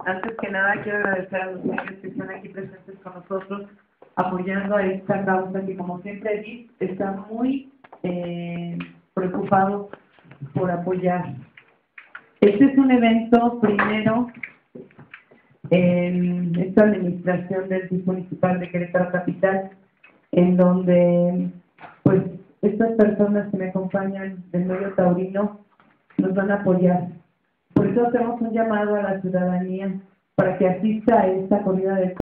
Antes que nada quiero agradecer a los medios que están aquí presentes con nosotros, apoyando a esta causa que, como siempre dice, está muy preocupado por apoyar. Este es un evento primero en esta administración del DIF municipal de Querétaro Capital, en donde pues estas personas que me acompañan del medio taurino nos van a apoyar. Por eso hacemos un llamado a la ciudadanía para que asista a esta corrida del